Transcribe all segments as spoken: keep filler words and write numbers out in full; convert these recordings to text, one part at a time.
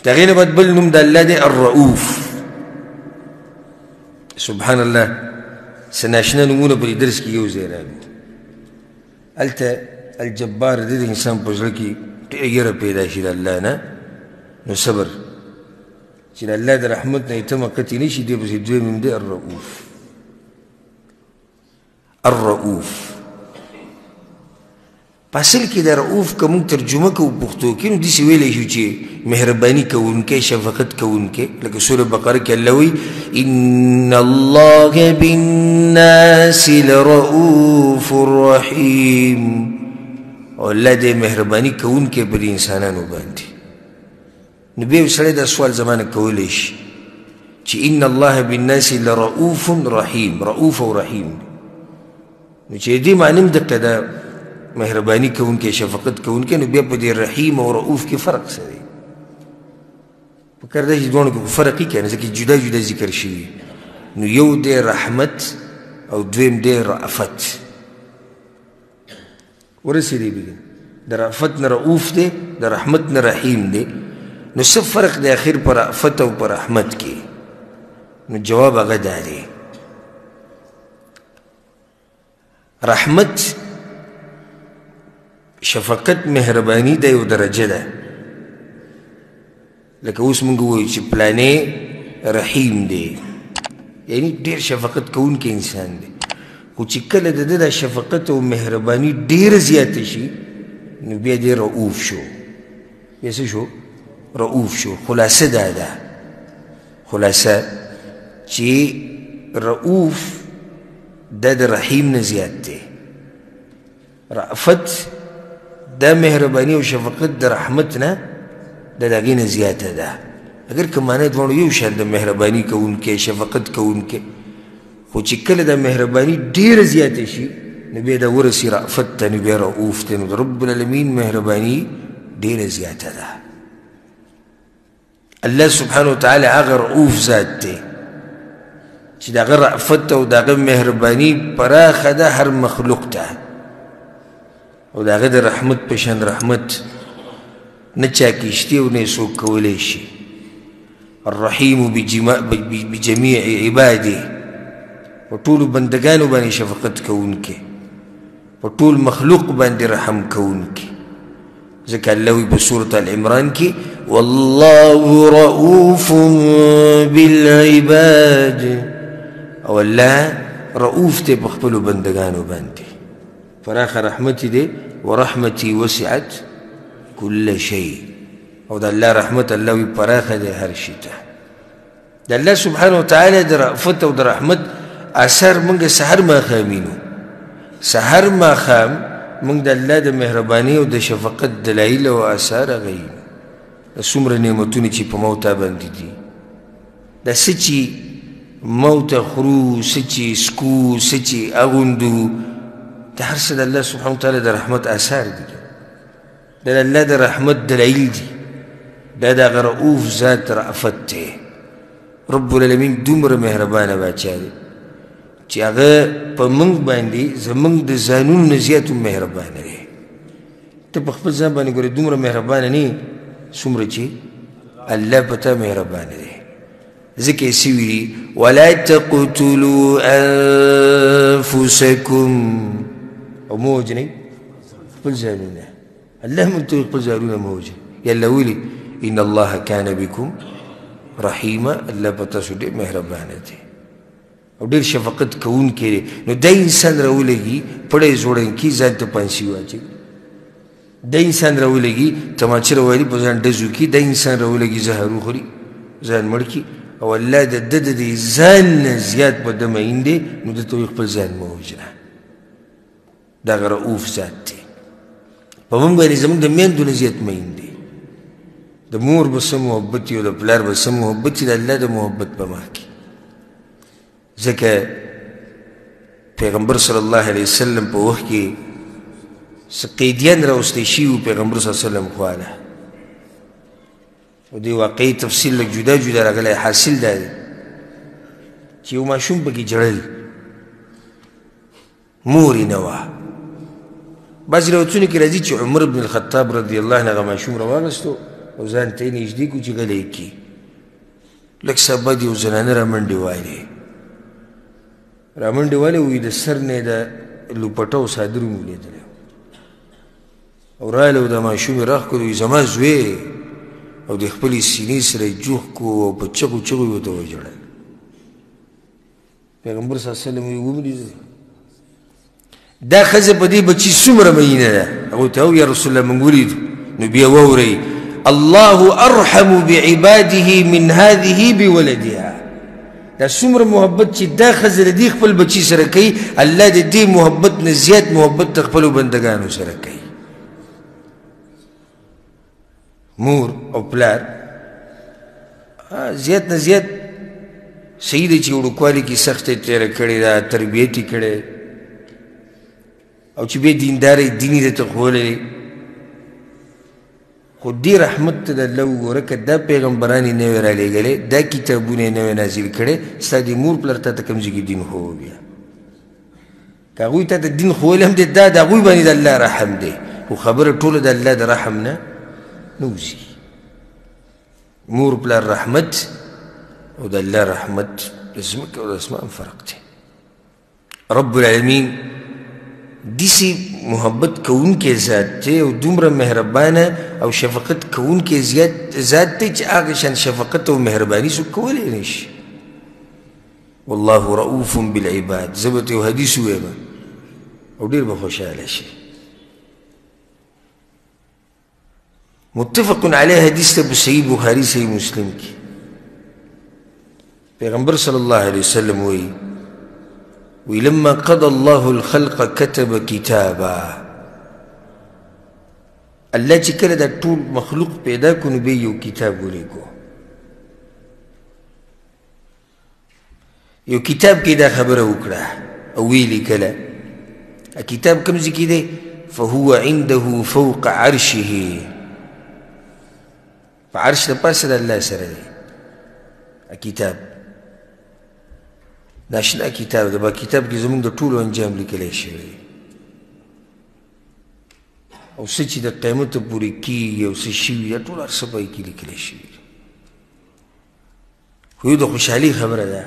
د هغې نه بعد بل نوم د الله دی الرؤوف. سبحان الله څه ناشنا نومونه په دې درس کې یو ځای راغلي. هلته الجبار د دې انسان په زړه کې ډېره یره پیدا شي د الله نه، نو صبر چې د الله د رحمت نه یې تمه قطعي نه شي، دې پسې دویم نوم دی الرؤوف. الرؤوف په اصل کې د رؤوف که موږ ترجمه کوو پښتو کې نو داسې ویلی شو چې مهرباني کوونکی، شفقت کوونکی، لکه سوره بقره کې الله وایي ان الله بالناس لرؤوف رحیم، او الله دې مهرباني کوونکی پر انسانانو باندې. نو بیا یو سړی دا سوال زمانه کولی شي چې ان الله بالناس لرؤوف رحیم، رؤوف او رحیم، نو چې دې معنی هم دقه ده مهرباني کوونکی، شفقت کوونکی، نو بیا په دې رحیم او رؤوف کې فرق څه دی؟ پکار ده چې دواړو کې فرق یې کنه، ځکه جدا جدا ذکر شوي. نو یو دی رحمت او دویم دی رأفت. ورسېدی بګین د رأفت نه رؤوف دی، د رحمت نه رحیم دی. نو څه فرق دی اخر په رأفت او په رحمت کې؟ نو جواب هغه دا دی رحمت شفقت مهرباني دا یو درجه ده. لکه اوس مونږ ووایو چې پلانې رحیم دی، یعنی ډېر شفقت کوونکی انسان دی. خو چې کله د ده دا شفقت او مهرباني ډېره زیاته شي نو بیا دی رؤوف شو. بیا څه شو؟ رؤوف شو. خلاصه دا ده، خلاصه چې رؤوف دا د رحیم نه زیات دی. رأفت دا مهرباني او شفقت د رحمت نه د هغې نه زیاته ده. اگر که معنی دواړو یو شان د مهرباني کوونکی، شفقت کوونکی، خو چې کله د مهرباني ډېره زیاته شي نو بیا دا ورسي رأفت ته، نو بیا رؤوف ته. نو د رب العالمین مهرباني ډېره زیاته ده. الله سبحانه وتعالی هغه رؤوف ذات دی چې د هغه رأفت او د هغه مهرباني پراخه ده هر مخلوق ته، او د هغه د رحمت په شان رحمت نه چا کې شته او نه یې څوک کولی شي. الرحیم بجمیع عباده، په ټولو بندګانو باندې شفقت کوونکی، په ټول مخلوق باندې رحم کوونکی. ځکه الله وایي په سورة العمران کې والله رؤوف بالعباد، او الله رؤوف دی په خپلو بندګانو باندې. فراخ رحمت دی ورحمتي وسعت كل شيء، او د الله رحمت الله وی پراخه دی هر شي ته. د الله سبحانه وتعالی د رأفت او د رحمت اثر موږ سحر ماښام وینو. سحر ماښام موږ د الله د مهرباني او د شفقت دلایل او اثار هغه وینو. د څومره نعمتونه چې په موته باندې دي، د څه چې موته خورو، څه چې سکو، څه چې اغوندو، د هر څه د الله سبحانه وتعالی د رحمت اثار دي، د الله د رحمت دلایل دي. دا د هغه رؤوف ذات رأفت دی. رب العالمین دومره مهربانه باچا دی چې هغه په موږ باندې زموږ د ځانونو نه زیات مهربانه دی. ته په خپل ځان باندې ګورې دومره مهربانه نه یې څومره چې الله په تا مهربانه دی. ځکه یې څه ویلي ولا تقتلوا انفسکم، او مه وژنئ خپل ځانونه. الله موږ ته خپل ځانونه مه وژنئ. یا الله ویلي ان الله کان بکم رحیمه، الله په تاسو ډېر مهربانه دی او ډېر شفقت کوونکی دی. نو دا انسان راولګي پړی زوړنکي ځان ته پانسي واچوي، دا انسان راولګي تماچه راوالي په ځان ډزو کي، دا انسان راولګي زهر وخوري ځان مړ کي، او الله د ده د دې ځان نه زیات په ده مین دی. نو ده ته وایي خپل ځان مه وژنه. دا هغه رؤوف ذات دی. په موږ باندې زموږ د میندو نه زیات مین دی. د مور به څه محبت وي او د پلار به څه محبت وي، د الله د محبت په مخ کې. ځکه پیغمبر صلی الله علیه وسلم په وخت کې څه قیدیان راوستی شوي وو پیغمبر صلی الله علیه وسلم خواله، او دې واقعي تفصیل لږ جدا جدا راغلی. حاصل دا دی چې یو ماشوم پکې جړل، مور یې نه وه. بعضې روایتونو کې راځي چې عمر بن الخطاب رضی الله عنه هغه ماشوم راواغستو او ځان ته یې نږدې کړو چې غلی کړي لږ سبا د یو زنانه را منډې والې را منډې والې وایي د سر نه یې د لوپټه او څادر مو لیدلی او راغله او د ماشوم یې راښکلو وایي زما زوی او د خپلې سینې سره یې جوخ کړو او په چغو چغو یې ورته وژړل پیغمبر صلی الله علیه وسلم یې ولیدل دا ښځه په دې بچي څومره مینه ده هغوی ته او یا رسول الله موږ ولیدو نو بیا واورئ الله ارحم بعباده من هذه بولدها دا څومره محبت چې دا ښځه د دې خپل بچي سره کوي الله د دې محبت نه زیات محبت د خپلو بندګانو سره کوي مور او پلار زیات نه زیات صحیح دی چې وړوکوالي کې سخته تېره کړې ده تربیت یې کړی او چې بیا دینداره دین یې درته ښوولی خو دې رحمت ته د الله وګوره که دا پیغمبران یې نوی رالیږلی دا کتابونه یې نوی نازل کړی ستا د مور پلار تا ته کوم ځای کې دین ښوو بیا که هغوی تا ته دین ښوولی هم دی دا د هغوی باندې د الله رحم دی خو خبره ټوله د الله د رحم نه نه وځي مور پلار رحمت او د الله رحمت د ځمکې او د اسمان فرق دی رب العالمین دیسی محبت کوونکی ذات دی او دومره مهربانه او شفقت کوونکی ذات دی چې هغه شان شفقت او مهرباني څوک کولی نشي والله رؤوف بالعباد زه به ته یو حدیث ووایم او ډېر به خوشحاله شي متفق علیه حدیث ته په صحیح بخاري صحیح مسلم کې پیغمبر صلی الله علیه وسلم وایي ولما قضى الله الخلق كتب كتابا الله چې کله دا ټول مخلوق پیدا کړو نو بیا یو کتاب ولیکو یو کتاب کې دا خبره وکړه او ویې لیکله کتاب کوم ځای کې دی فهو عنده فوق عرشه په عرش د پاسه د الله سره دی کتاب دا شنه کتاب ده با کتاب کې زموږ د ټولو انجام لیکلی شوی او څه چې د قیامته پورې کېږي او څه شوي دا ټول هر څه په کې لیکلی شوي خو یو د خوشحالي خبره ده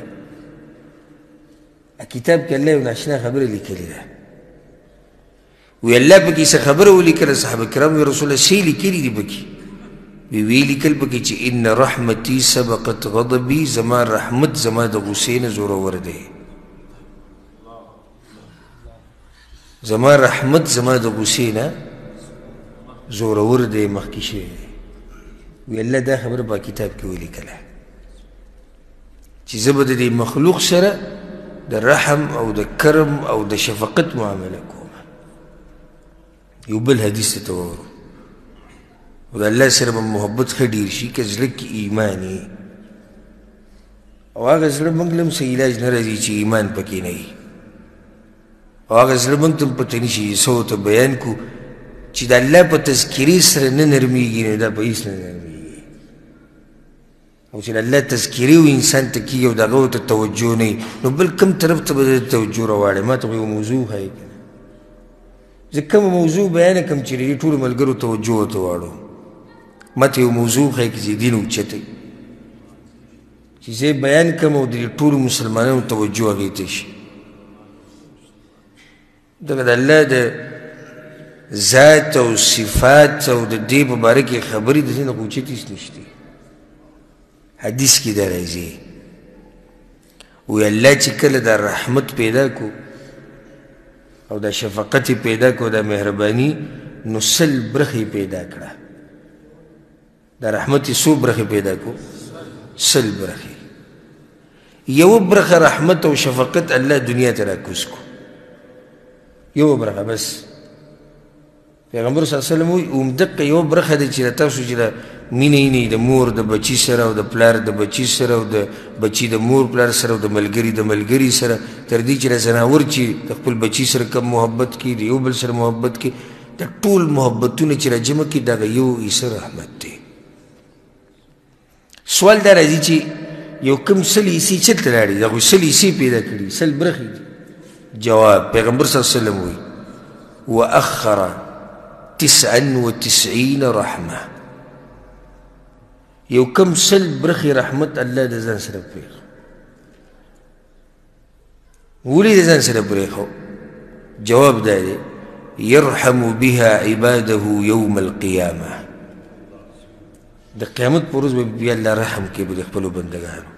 کتاب کې الله یو ناشنا خبره لیکلې ده وی الله پکې څه خبره ولیکله صحابه کرام وی رسول الله څه یې لیکلي دي پکې وی وی لیکل پکې چې ان رحمتي سبقت غضبي زما رحمت زما د غصې نه زورور دی زما رحمت زما د غصې نه زورور دی مخکې شوی دی وی الله دا خبره په کتاب کې ولیکله چې زه به د دې مخلوق سره د رحم او د کرم او د شفقت معامله کوم یو بل حدیث ته واورو او د الله سره به محبت ښه ډېر شي که زړه کې ایمان وي او هغه زړه موږ له هم څه علاج نه راځي چې ایمان پکې نه وي او هغه زړه موږ ته هم پته نه شي څه ورته بیان کړو چې د الله په تذکرې سره نه نرمېږي نو دا په هېڅ نه نرمېږي او چې د الله تذکرې و انسان ته کېږي او د هغه ورته توجه نه وي نو بل کوم طرف ته به د توجه راواړی ما ته خو یو موضوع ښایي که نه زه کومه موضوع بیانه کړم چې د دې ټولو ملګرو توجه ورته واړو ما ته یو موضوع ښایي که چې دین اوچتی چې زه بیان کړم او د دې ټولو مسلمانانو توجه هغې ته شي دغه د الله د ذات او صفات او د دې په باره کې خبرې د دې نه اوچتې هېڅ نشته حدیث کې دا راځي وی الله چې کله دا رحمت پیدا کو او دا شفقت پیدا کو دا مهرباني نو سل برخې پیدا کړه دا رحمت یې څو برخې پیدا کو سل برخې یو برخه رحمت او شفقت الله دنیا ته راکوز کو یو برخه بس پیغمبر صلی الله علیه وسلم وایي همدقه یو برخه دی چې تاسو چې مینه یې د مور د بچي سره او د پلار د بچي سره او د بچي د مور پلار سره او د ملګري د ملګري سره تر دې چې د ځناور چې د خپل بچي سره کم محبت کړي د یو بل سره محبت کړي د ټول محبتونه چې راجمع کړي دغه یو عیسی رحمت دی سوال دا راځي چې یو کوم سل عیسی چېرته لاړې دغه سل عیسی پیدا کړي سل برخې دي جواب پیغمبر صلی الله علیه وسلم وایي واخر تسعا وتسعین رحمه یو کم سل برخې رحمت الله د ځان سره پرېښو. ولې د ځان سره پرېښو؟ جواب دا دی يرحم بها عباده يوم القيامة. د قیامت پر ورځ به بیا الله رحم کوي په خپلو بندګانو.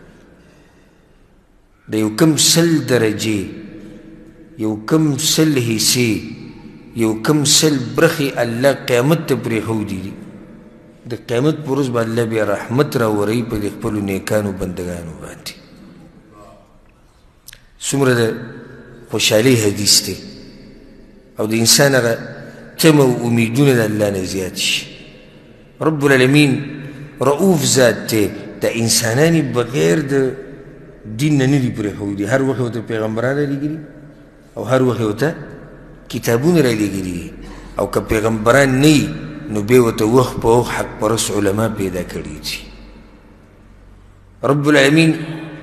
د یو کم سل درجې، یو کم سل حصې، یو کم سل برخې الله قیامت ته پرېښودي دي. د قیامت پر ورځ به الله بیا رحمت راوروي په د خپلو نیکانو بندګانو باندې. څومره د خوشحالۍ حدیث دی او د انسان هغه تمه او امیدونه د الله نه زیات شي. رب العالمین رؤوف ذات دی. د انسانانی بغیر د دین نه نه دي پرېښودي. هر وخت ورته پیغمبران رالېږلي او هر وخت ورته کتابونه رالېږلي دي. او که پیغمبران نه وي نو بیا ورته وخت په وخت حق پرست علما پیدا کړي دي. رب العالمین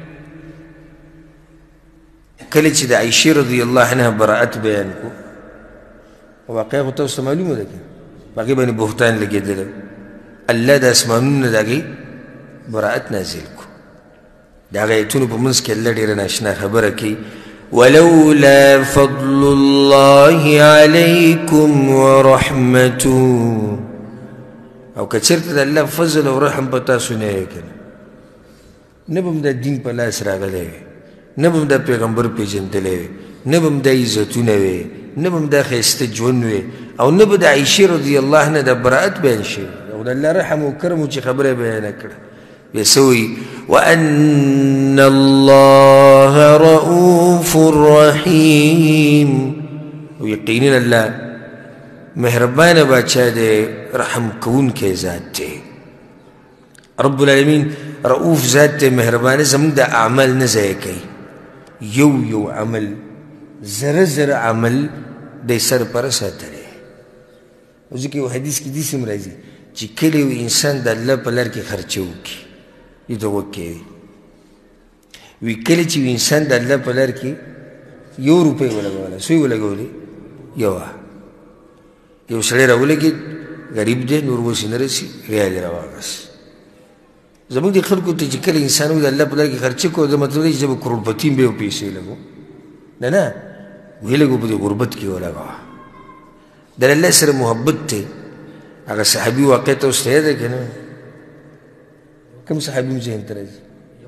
کله چې د عایشې رضی الله عنها براءت بیان کو، واقعه خو تاسو ته معلومه ده که په هغې باندې بهتان لګېدلی، الله د اسمانونو د هغې براءت نازل کو. د هغه ایتونو په منځ کې الله ډېره ناشنا خبره کوي ولولا فضل الله علیکم ورحمته. او که چېرته د الله فضل او رحم په تاسو نه وی که نه به هم دا دین په لاس راغلی وی، نه به هم دا پیغمبر پېژندلی وی، نه به هم دا عزتونه وی، نه به هم دا ښایسته ژوند وی، او نه به د عایشې رضی الله عنها د براءت بیان شوی او د الله رحم او کرم چې خبره بیانه کړه. بیا څه وایي وان الله رؤوف رحیم. او یقینا الله مهربانه بادشاه دی، رحم کوونکی ذات دی. رب العالمین رؤوف ذات دی، مهربانه زموږ د اعمال نه ضایع کوي. یو یو عمل، زره زره عمل دی سر پره ساتلی. او ځکه یو حدیث کې داسې هم راځي چې کله یو انسان د الله په لار کې خرچه وکړي، دې ته غوږ کېږي، وی کله چې یو انسان د الله په لار کې یو روپۍ ولګوله، څو یې ولګولې؟ یوه. یو سړی راولګېد، غریب دی، نور اوس یې نه رسي، ریال یې راواغست. زموږ د خلکو ته چې کله انسان د الله په لار کې خرچه کړو، دا مطلب دی چې زه به کروڑپتي یم به یو پیسې لګو. نه نه، ویې لګو په دې غربت کې ولګوه. د الله سره محبت دی. هغه صحابي واقع ته اوس ته یاده که نه؟ کوم صحابي مو ذهن ته راځي؟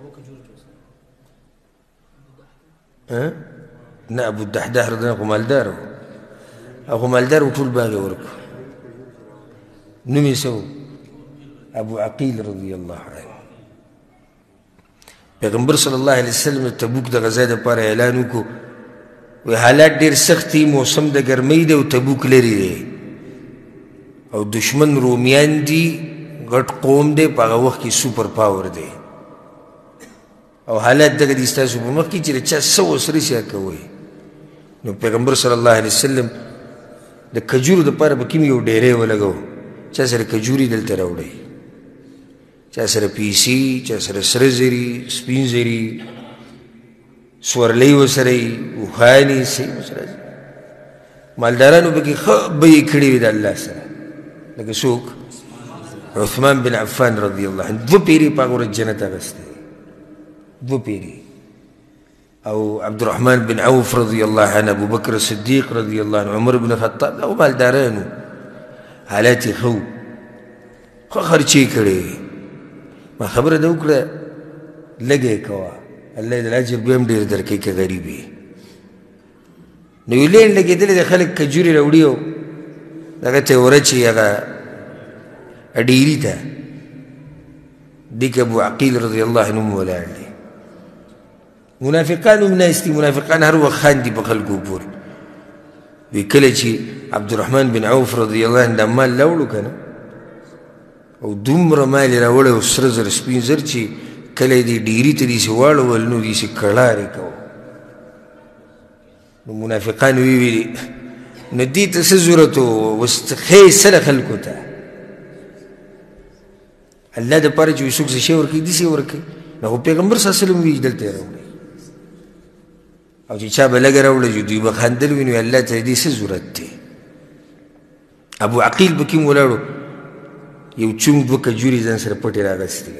نه، ابو الدحداح رضی الله عنه خو مالدار و. هغه مالدار و، ټول باغ یې ورکړو. نوم یې څه و؟ ابو عقیل رضی الله عنه. پیغمبر صلی الله علیه وسلم د تبوک د غزا دپاره اعلان وکړو، وی حالات ډېر سخت دي، موسم د ګرمۍ دی او تبوک لرې دی او دشمن رومیان دي، غټ قوم دی، په هغه وخت کې سوپر پاور دی او حالات دغه دي ستاسو په مخ کې چې د چا څه وسره شي کوئ. نو پیغمبر صلی الله علیه وسلم د کجورو دپاره به کوم یو ډیری ولګو، چا سره کجوري دلته راوړئ، چا سره پیسې، چا سره سره زري، سپین زري، سورلۍ ورسره یي، اوښانې سې ورسره ځي. مالدارانو پکې ښه بیې کړې وې د الله سره، لکه څوک؟ عثمان بن عفان رضی الله عنه دوه پیرې په هغه ورځ جنت اخیستی، دوه پیرې. او عبدالرحمن بن عوف رضی الله عنه، ابو بکر صدیق رضی الله عنه، عمر بن خطاب، او مالدارانو حالات یې ښه و، ښه خرچې کړې. ما خبره ده وکړه لږه یې کوه، الله دې اجر بیا هم ډېر درکوي که غریب یې. نو یو لینډ لګېدلی دی، خلک کجورې راوړي او دغه ته یې ورچي هغه ډیري ته، دې کې ابو عقیل رضی الله عنه هم ولاړ دی. منافقان هم ناست دي، منافقان هر وخت خاندي په خلکو پورې. وی کله چې عبدالرحمن بن عوف رضی الله عنه دا مال راوړو که نه، او دومره مال یې راوړی او سره زر سپین زر چې کله یې دې ډیري ته داسې واړول نو داسې کړارې کوو. نو منافقان وی ویلي نو دې ته څه ضرورت و، اوس ښې سره خلکو ته الله دپاره چې څوک څه شی ورکوي داسې یې ورکوي. نو خو پیغمبر صلی الله علیه وسلم وی دلته یې راوړئ، او چې چا به لږه راوړه چې دوی به خندل وي، نو الله ته دې څه ضرورت دی؟ ابو عقیل به کوم ولاړو، یو چونګ دوه کجورې ځان سره پټې راغستې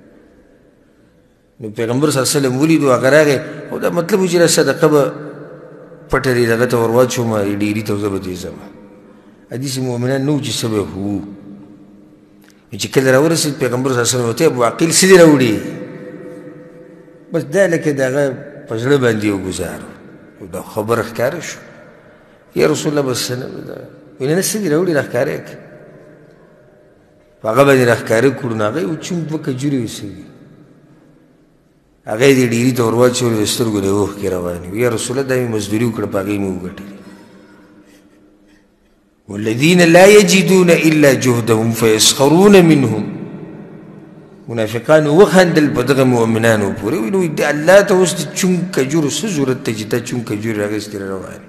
نو پیغمبر صلی الله علیه وسلم ولیدو هغه راغی او دا مطلب و چې را صدقه به پټه دې دغه ته ور واچوم ډېري ته زه به دې ځم حدیث مؤمنان نه و چې څه به وو چې کله راورسېد پیغمبر صلی الله علیه وسلم ورته ابو عقیل څه دې راوړي بس دا لکه د هغه په زړه باندې یو ګزار و دا خبره ښکاره شو یا رسول الله بس ویل نه څه دې راوړي راښکاره یې کړه په هغه باندې راښکاره کړو نو هغه یې وچونګ دوه کجورې وسوي هغه یې دې ډېري ته ور واچولې د سترګو د اوښکې روانې وي یا رسول الله دا مې مزدوري وکړه په هغې مې وګټلې والذین لا یجدون الا جهدهم فیسخرون منهم منافقانو وخندل په دغه مؤمنانو پورې ویل وایي د الله ته اوس د چونګ کجورو څه ضرورت دی چې دا چونګ کجورې راغېستې را روانې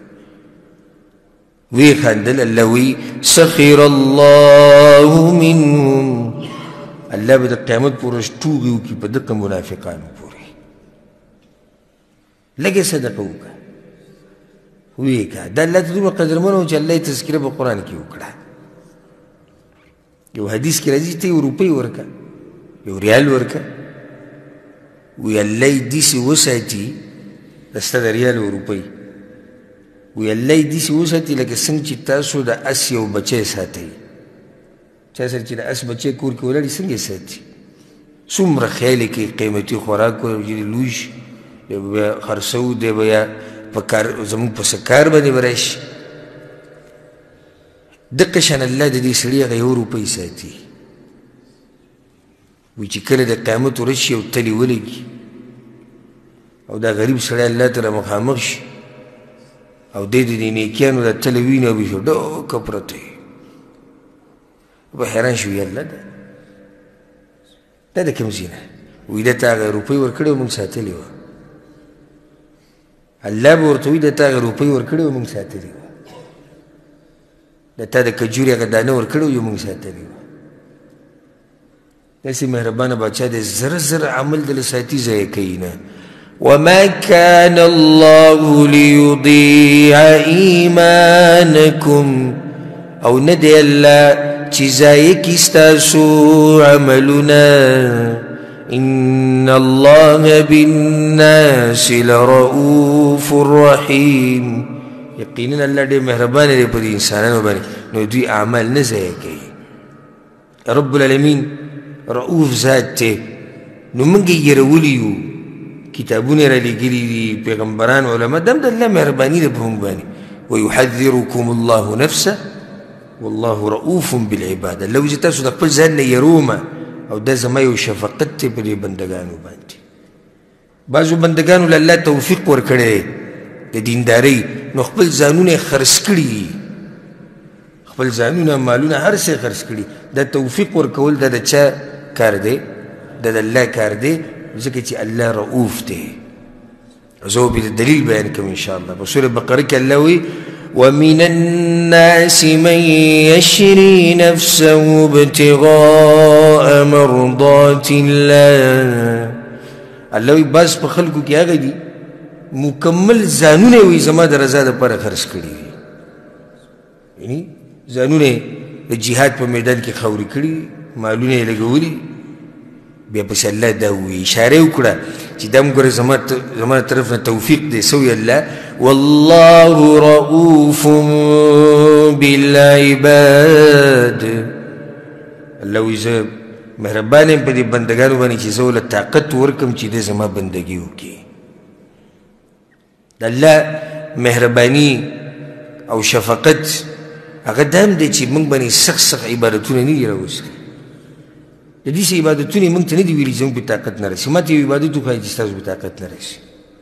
وی خندل الله وی سخر الله منهم الله به د قیامت په ورځ ټوغې وکړي په دغه منافقانو پورې لږې صدقه وکړه ویې که دا الله ته دومره قدرمن و چې الله یې تذکره په قرآن کې وکړه یو حدیث کې راځي ته یو روپۍ ورکه یو ریال ورکه وی الله یې داسې وساتي د ستا د ریال او روپۍ وی الله یې داسې وساتي لکه څنګه چې تاسو د اس یو بچی ساتئ چا سره چې د اس بچی کور کې ولاړي څنګه یې ساتي څومره خیال یې کوي قیمتي خوراک ورجلي لوی شي دی به بیا خرڅوو دی به یا په کار زموږ په څه کار باندې به راشي دقه شان الله د دې سړي هغه یو روپۍ ساتي وایي چې کله د قیامت ورځ شي او تلې ولګي او دا غریب سړی الله ته مخامخ شي او دی د دې نیکیانو دا تله ویني او بیخي ډوکه پرته وي به حیران شي وي الله دا دا د کوم ځای نه وایي ده تا هغه روپۍ ورکړې وه موږ ساتلې وه الله به ورته وایي ده تا هغه روپۍ ورکړې وه موږ ساتلې وه د تا د کجورې هغه دانه ورکړې وه موږ ساتلې وه داسې مهربانه باچا دی زره زره عمل دله ساتي ضایع کوي نه وما كان الله ليضيع إيمانكم او ندي الله چې ضایع کړي ستاسو عملونه إن الله بالناس لرؤوف رحيم یقینا الله ډېر مهربان دی په دې انسانانو باندې نو دوی اعمال نه ضایع کوي رب العالمین رؤوف ذات دی نو موږ یې یېرولي یو کتابونه را لګلي دي پیغمبران علما دم د الله مهرباني ده په موږ باندې ویحذرکم الله نفسه والله رؤوف بالعباد الله وایي چې تاسو د خپل ځان نه یېرومه او دا زما یو شفقت دی په دې بندګانو باندې بعضو بندګانو له الله توفیق ورکړی دی د دیندارۍ نو خپل ځانونه یې خرڅ کړي خپل ځانونه مالونه هر څه یې خرڅ کړي دا توفیق ورکول دا د چا کار دی دا د الله کار دی ځکه چې الله رؤوف دی زه به دلیل بیان کوم انشاءالله په سورة بقره کې الله وایي ومن الناس من يشري نفسه ابتغاء مرضات الله الله وایي بعض په خلکو کې هغه دي مکمل ځانونه یې وایي زما د رضا دپاره خرڅ کړي دي یعنی ځانونه یې د جهاد په میدان کې خاورې کړي مالونه یې لګولي بیا پسې الله دا وایي اشاره یې وکړه چې دا م ګوره زما طرف نه توفیق دی څه وایي الله والله رؤوف بالعباد الله وایي زه مهربان یم په دې بندګانو باندې چې زه ورله طاقت ورکړم چې دی زما بندګي وکړي د الله مهرباني او شفقت هغه دا هم دی چې موږ باندې سخت سخت عبادتونه نه دي راوستي د دې څه عبادتونه یې موږ ته نه دي ویلي چې موږ پرې طاقت نه رسي ما ته یو عبادت وښایي چې ستاسو پرې طاقت نه رسي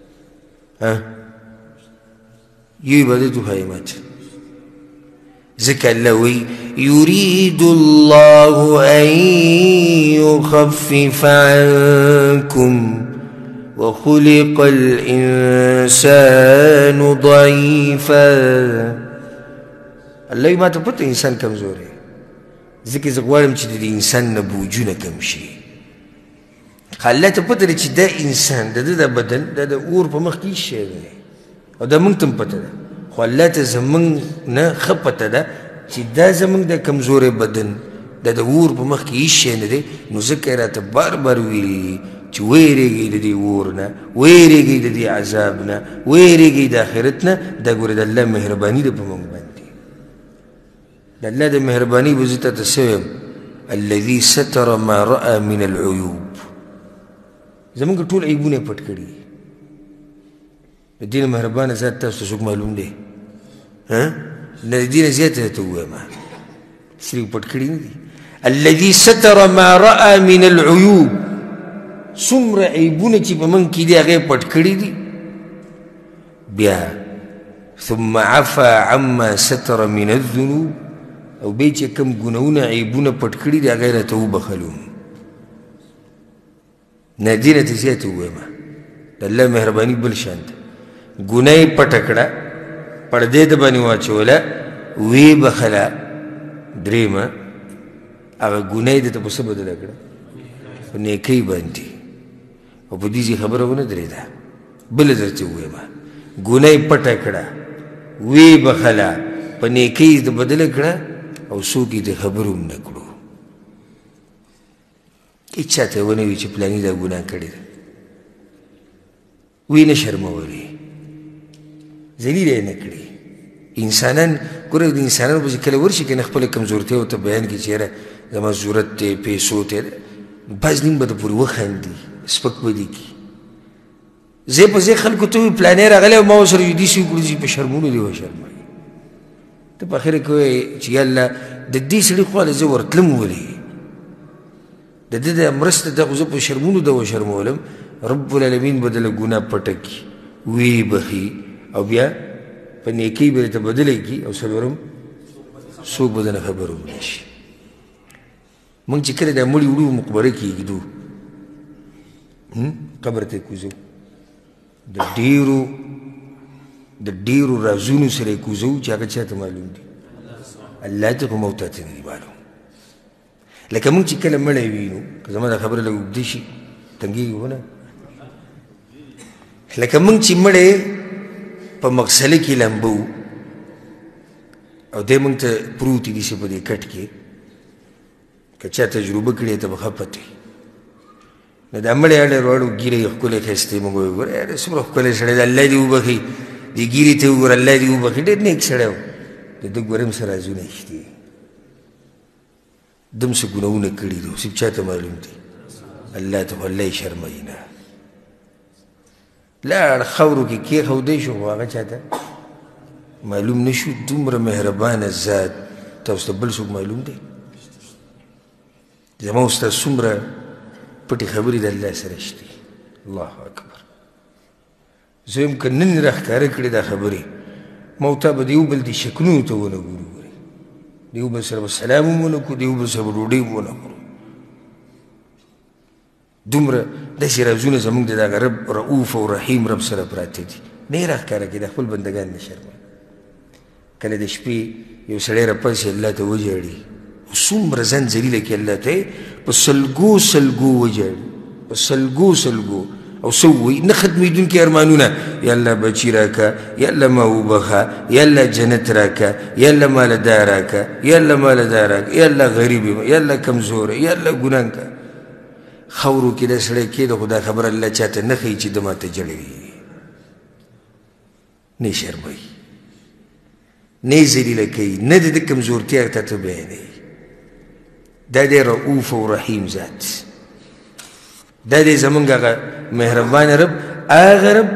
یو عبادت وښایي ما ته ځکه الله وایي يريد الله أن يخفف عنكم وخلق الإنسان ضعيفا الله ما ته پته انسان کمزور دی ځکه زه غواړم چې د انسان نه بوجونه کم شي خو الله ته پته دی چې دا انسان د ده دا بدن دا د اور په مخ کې هېڅ شی دی او دا موږ ته هم پته ده خو الله ته زموږ نه ښه پته ده چې دا زموږ د کمزوری بدن دا د اور په مخ کې هېڅ شی نه دی نو ځکه یې راته بار بار ویلي چې ویرېږئ د دې اور نه ویرېږئ د دې عذاب نه ویرېږئ د آخرت نه دا ګوره د الله مهرباني ده په موږ باندې د الله د مهرباني به زه تاته څه ویم الذي ستر ما رأى من العيوب زمونږ ټول عیبونه یې پټ کړي د دې نه مهربانه ذات تاسو ته څوک معلوم دی نه د دې نه زیاته درته ووایم صرف پټ کړي نه دي الذي ستر ما رأى من العيوب څومره عیبونه چې په موږ کې دي هغه یې پټ کړي دي بیا ثم عفا عما ستر من الذنوب او بیا چې کوم ګناهونه عیبونه پټ کړي دي هغه یې راته وبخلو نه دې نه ته زیاته ووایم د الله مهرباني بل شان ده ګناه یې پټه کړه پردې د باندې واچوله ویې بخله درېیمه هغه ګناه یې درته په څه بدله کړه په نیکۍ باندې او په دې خبره ونه درېده بله درته ووایم ګناه یې پټه کړه ویې بخله په نیکۍ یې بدله کړه او څوک یې د خبرو هم نه کړو هېڅ چاته ونه وي چې پلاني دا ګناه کړې ده ویې نه شرمولې ذلیله یې نه کړې انسانان ګوره د انسانانو پسې کله ورشي که نه خپله کمزورتیا ورته بیان کړي چې یاره زما ضرورت دی پیسو دی بعض نیم به د پورې وخاندي سپک به دې کړي ځای په ځای خلکو ته وایي پلانی راغلی او ما ورسره داسې وکړو چې په شرمونو دې وشرموي ته په اخره کې وایې چې یا الله د دې سړي خواله زه ورتلم ولې د ده د مرسته دغه زه په شرمونو ده وشرمولم رب العالمین به دله ګناه پټه کړي ویې بخي او بیا په نیکۍ به درته بدله کړي او څلورم څوک به دنه خبر هم نه شي موږ چې کله دا مړي وړو مقبره کې ږدو قبر ته کوزو د ډېرو د ډېرو رازونو سره یې کوزو چې هغه چا ته معلوم دي الله ته خو موتا ته نه دي معلوم لکه موږ چې کله مړی وینو که زما دا خبره لږ اوږده شي تنګېږي خو نه لکه موږ چې مړی په مغسله کې لامبو او دی موږ ته پروت دي داسې په دې کټ کې که چا تجربه کړې ته به ښه پته وي نو دا مړی اړې روړو ږیره یې ښکلې ښایسته موږ وایو ګوره یاره څومره ښکلی سړی دی الله دې وبخي دې ږیرې ته وګوره الله دې وبخي ډېر نیک سړی و د ده ګوره هم څه رازونه شته ده هم څه ګناهونه کړي دي صرف چا ته معلوم دي الله ته خو الله یې شرموي نه لاړ خاورو کې کېښودی شو خو هغه چا ته معلوم نه شو دومره مهربانه ذات تاسو ته بل څوک معلوم دی زما استاد څومره پټې خبرې د الله سره شته الله اکبر زه یم که نن یې راښکاره کړې دا خبرې ما تا به د یو بل دې شکلونو ته ونه ګورو ګورې د یو بل سره به سلام هم ونه کړو د یو بل سره به ډوډۍ هم ونه خورو دومره داسې رازونه زموږ د دغه رب رؤوف او رحیم رب سره پراته دي نه یې راښکاره کړي د خپل بندګان نه شرموي کله د شپې یو سړی راپاڅي الله ته وژاړي څومره ځان ذلیله کړي الله ته په سلګو سلګو وژاړي په سلګو سلګو او څه ووایي نه ختمېدونکي ارمانونه یا الله بچي راکه یا الله ما وبخه یا الله جنت راکه یا الله ماله دا راکه یا الله ماله دا راکه یا الله غریب یم یا الله کمزوره یا الله ګناهګار خاورو کې دا سړی کېده خو دا خبره الله چاته نه ښایي چې ده ماته جړوي نه شرموي نه یې ذلیله کوي نه د ده کمزورتیا ته ته بیانوي دا دی رؤوف او رحیم ذات دا دی زمونږ هغه مهربان رب هغه رب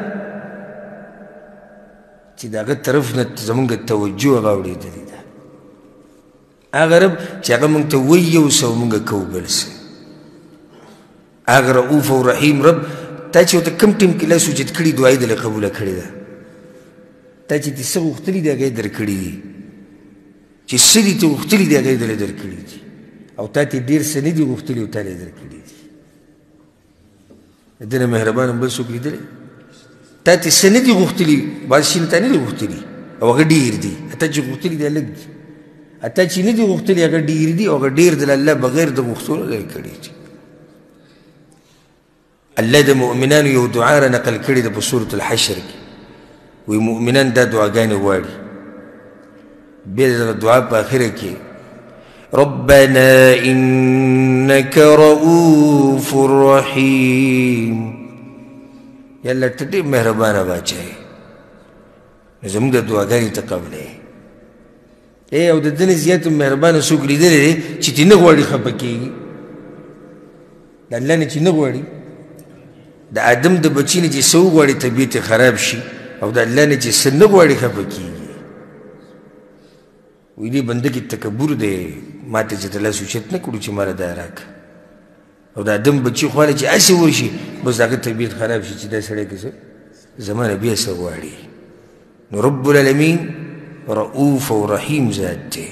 چې د هغه طرف نه زمونږ توجه هغه اورېدلې ده هغه رب چې هغه مونږ ته وایي یو څه او مونږ کوو بل څه هغه رؤوف او رحیم رب تا چې ورته کوم ټیم کې لاس اوچت کړي دعا یې دله قبوله کړې ده تا چې دې څه غوښتلي دي هغه یې درکړي دي چې څه دي ته غوښتلي دي هغه یې دله درکړي دي او تا ته ډېر څه نه دي غوښتلي او تا یې درکړي دي د ده نه مهربان هم بل څوک لیدلی تا ته څه نه دي غوښتلي بعض شي نه تا نه دي غوښتلي او هغه ډېر دي تا چې غوښتلي دي لږ دي تا چې نه دي غوښتلي هغه ډېر دي او هغه ډېر د الله بغیر د غوښتلو درکړي دي الله د مؤمنانو یو دعا را نقل کړې ده په سورة الحشر کې وایي مؤمنان دا دعاګانې غواړي بیا د دغه دعا په اخره کې ربنا إنك رؤوف رحيم. یا اللہ ته ډېر مهربانه باچا یې، نو زموږ د دعاګانې ته قبلوې. ای او د ده نه زیات مهربانه څوک لیدلی دی چې ترې نه غواړي خفه کېږي، د الله نه چې نه غواړي. د آدم د بچي نه چې څه وغواړي طبیعت یې خراب شي، او د الله نه چې څه نه غواړي خفه کېږي. وایي دې بنده کې تکبر دی، ما ته چې ته لاس اوچت نه کړو چې ما له دا راکړه. او د آدم بچي خواله چې هسې ورشي بس د هغه طبیعت خراب شي چې دا سړی که څه زما نه بیا څه غواړي. نو رب العالمین رؤوف او رحیم ذات دی،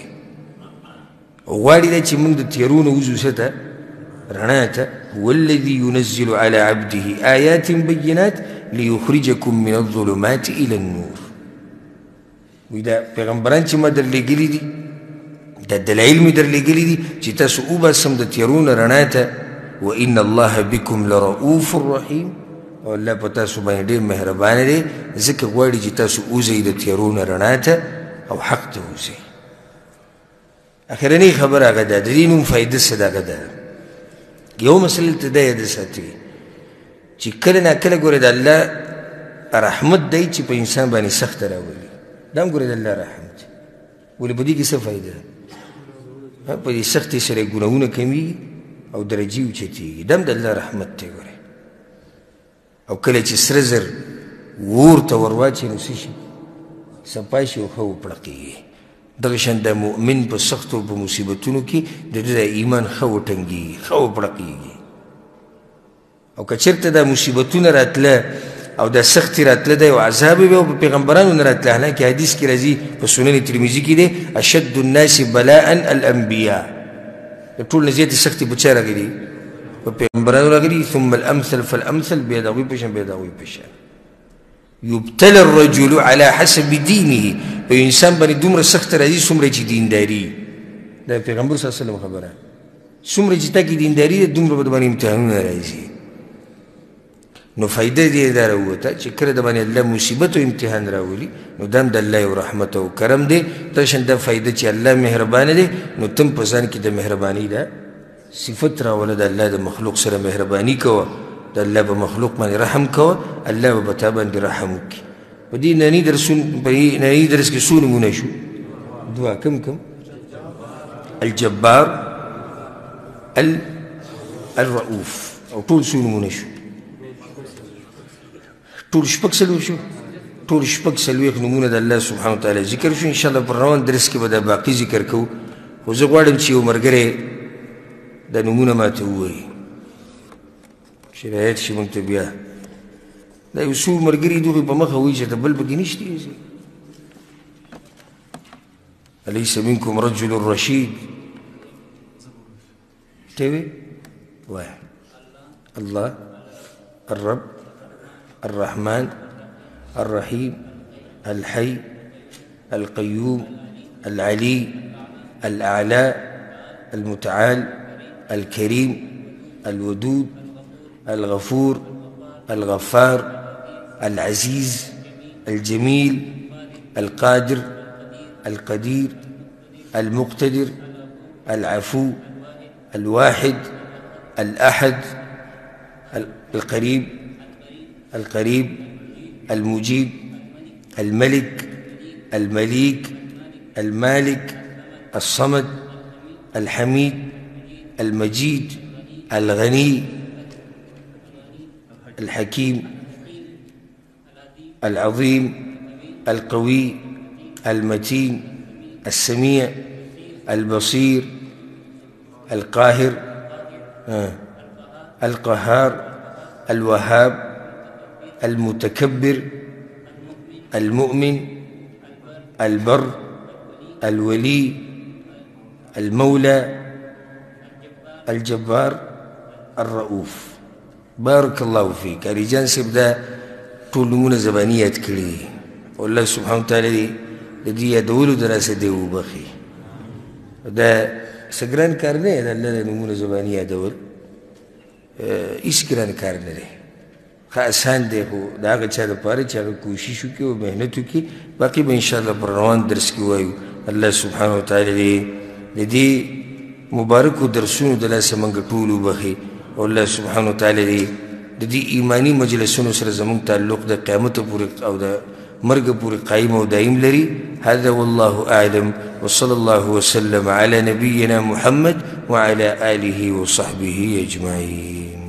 او غواړي دا چې موږ د تیارو نه وځو څه ته، رڼا ته. هو الذي ينزل على عبده آيات بينات ليخرجكم من الظلمات إلى النور. وایي دا پیغمبران چې ما درلېږلي دي، دا دلایل مې درلېږلي دي چې تاسو وباسم د تیارو نه رڼا ته. وإن الله بكم لرؤوف رحیم، او الله په تاسو باندې ډېر مهربانه دی، ځکه غواړي چې تاسو وځئ د تیارو نه رڼا ته او حق ته وځئ. اخرنۍ خبره هغه ده، د دې نوم فایده څه ده؟ هغه ده یو مسله ته دا یاد ساتي چې کله ناکله ګوره د الله رحمت دی چې په انسان باندې سخته راولي، دا هم ګوره د الله رحمت دی. ولې په دې کې څه فایده ده؟ په دې سختۍ سره ګناهونه کمیږي او درجې اوچتېږي، دا هم د الله رحمت دی. ګورې او کله چې سره زر اور ته ور واچوي نو څه شي؟ صفا شي او ښه وپړقېږي. دغه شان د مؤمن په سختو په مصیبتونو کې د ده د ایمان ښه وټنګېږي، ښه وپړقېږي. او که چېرته دا مصیبتونه راتله او دا سختي راتله دی او عذاب وي او په پیغمبرانو نه راتله، حالانکې حدیث کې راځي په سنن ترمذي کې دی اشد الناس بلاء الانبیاء، د ټول نه زیاتې سختې په چا راغلي؟ په پیغمبرانو راغلي. ثم الامثل فالامثل، بیا د هغوی په شان بیا د هغوی په شان. یبتلى الرجل على حسب دینه، په انسان باندې دومره سخته راځي څومره چې دینداري. دا پیغمبر صلی الله علیه وسلم خبره، څومره چې تا کې دینداري ده دومره به د باندې امتحانونه راځي. نو فایده دې دا راووته چې کله د باندې الله مصیبت او امتحان راولي نو دا هم د الله یو رحمت او کرم دی. دغشان دا فایده چې الله مهربانه دی، نو تم په ځان کې د مهربانۍ دا صفت راوله، د الله د مخلوق سره مهرباني کوه، د الله په مخلوق باندې رحم کوه، الله به په تا باندې رحم وکړي. په دې ننني درسون په ننني درس کې څو نومونه شو؟ دوه. کم کم؟ الجبار، الرؤوف، او ټول څو نومونه شو؟ ټول شپږ څلوېښت شو. ټول شپږ څلوېښت نومونه د الله سبحانه وتعالی ذکر شو. انشاءالله پر روان درس کې به دا باقي ذکر کوو، خو زه غواړم چې یو ملګری دا نومونه ماته ووایي چې رایت شي موږ ته. بیا دا یو څو ملګري دغې په مخه وایي چې ته بل پکې نشته یې. الیس منکم رجل رشید، ته وې وایه الله، الرب، الرحمن، الرحيم، الحي، القيوم، العلي، الأعلى، المتعال، الكريم، الودود، الغفور، الغفار، العزيز، الجميل، القادر، القدير، المقتدر، العفو، الواحد، الأحد، القريب، القريب، المجيب، الملك، المليك، المالك، الصمد، الحميد، المجيد، الغني، الحكيم، العظيم، القوي، المتين، السميع، البصير، القاهر، القهار، الوهاب، المتكبر، المؤمن، البر، الولي، المولى، الجبار، الرؤوف. بارك الله فيك. اریجان صاحب دا ټول نومونه زباني یاد کړي، والله سبحانه وتعالی د دې یادولو دراسه دی وبخي. دا څه ګران کار نه دی، د الله د نومونه زباني یادول هېڅ ګران کار نه دی، ښه اسان دی، خو د هغه چا دپاره چې هغه کوشش وکړي او محنت وکړي. باقي به انشاءالله پر روان درس کې وایو. الله سبحانه وتعالی د دې مبارکو درسونو د لاسه موږ ټول وبخي او الله سبحانه وتعالی دې د دې ایماني مجلسونو سره زموږ تعلق د قیامت پورې او د مرګ پورې قایم او دایم لري. هذا والله اعلم وصلى الله وسلم على نبينا محمد وعلى آله وصحبه اجمعين.